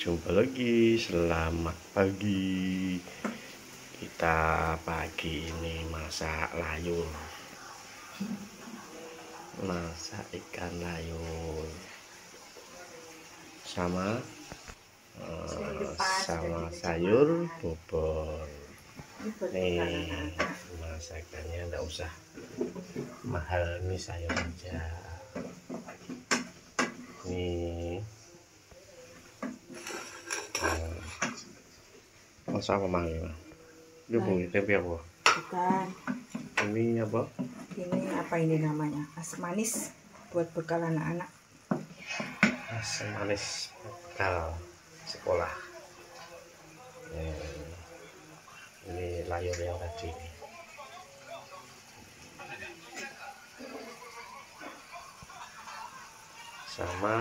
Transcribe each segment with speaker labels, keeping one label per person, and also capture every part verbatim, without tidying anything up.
Speaker 1: Jumpa lagi, selamat pagi. Kita pagi ini masak layur, masak ikan layur sama uh, sama sayur bobor. Nih masakannya enggak usah mahal, nih sayur aja. Nih masa apa mahal? Ini bu, tempe apa?
Speaker 2: Bukan.
Speaker 1: Ini apa?
Speaker 2: Ini apa ini namanya? Asam manis buat bekal anak-anak.
Speaker 1: Asam manis bekal sekolah. Ini, ini layur yang tadi. Sama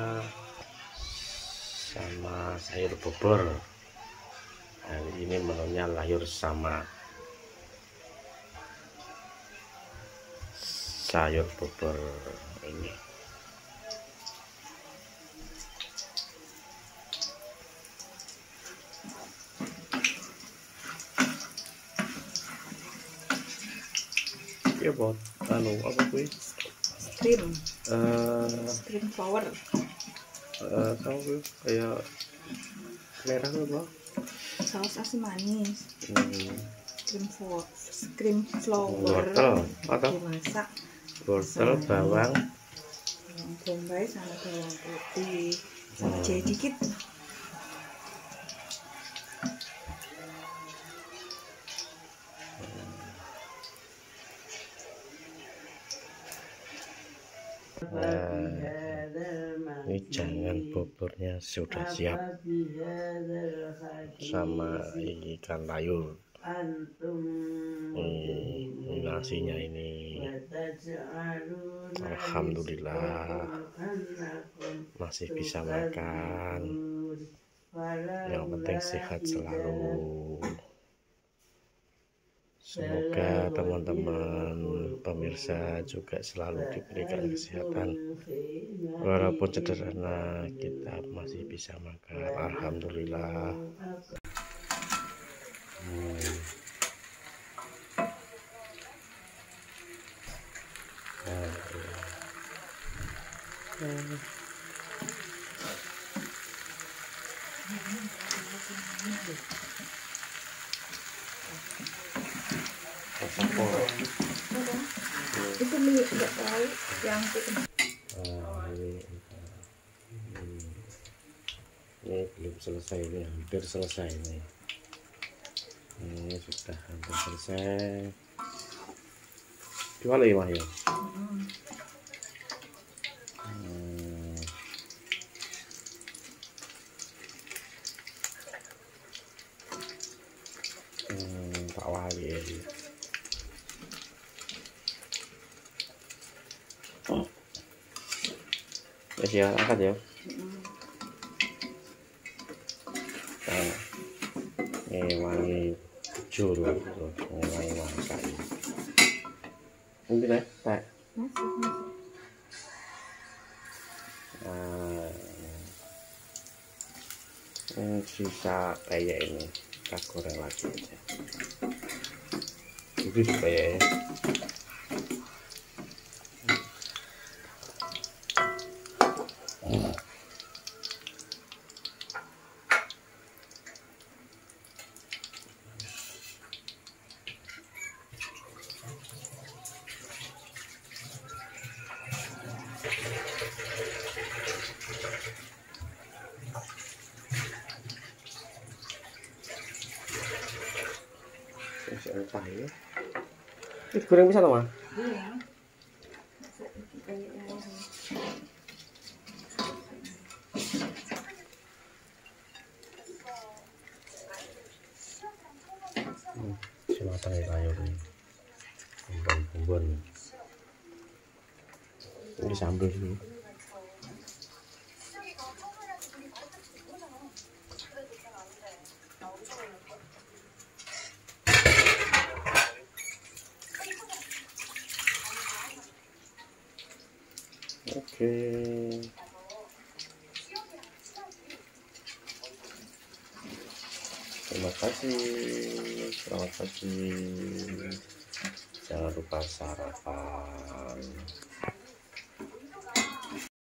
Speaker 1: sama sayur bobor. Hari ini menunya layur sama sayur bobor ini. Iya buat anu apa kuih?
Speaker 2: Stream.
Speaker 1: Uh,
Speaker 2: Stream flower.
Speaker 1: Uh, tahu kayak merah apa?
Speaker 2: Saus asam manis.
Speaker 1: Hmm.
Speaker 2: Cream flower. Cream flower.
Speaker 1: Wortel atau?
Speaker 2: Dimasak.
Speaker 1: Wortel, bawang.
Speaker 2: Bawang bombay sama bawang putih. Sama
Speaker 1: Hmm.
Speaker 2: jahe dikit.
Speaker 1: Nah, ini jangan bobornya sudah siap sama ikan layur. Ini, ini nasinya ini. Alhamdulillah masih bisa makan. Yang penting sehat selalu. Semoga teman-teman pemirsa juga selalu diberikan kesehatan. Walaupun sederhana, kita masih bisa makan. Alhamdulillah. Hmm. Hmm.
Speaker 2: Itu mie enggak tahu yang itu.
Speaker 1: Ah, ini, ini belum selesai, ini hampir selesai ini. Ini sudah hampir selesai. Gimana ya, Mah ya? Hmm. Hmm, Pak Wali ya. Oh. Ya, angkat ya. Nah, ini wangi juru, wangi masak ini. Mungkin ya, Pak.
Speaker 2: Masih, masih.
Speaker 1: Nah, ini sisa kayak ini, kita goreng lagi aja. Ini kayak apa ya? Ini goreng bisa Mah?
Speaker 2: Iya.
Speaker 1: Hmm, si matang ya layur nih. Bumbun-bumbun. Ini sambal dulu. Oke. Terima kasih, selamat pagi. Jangan lupa sarapan.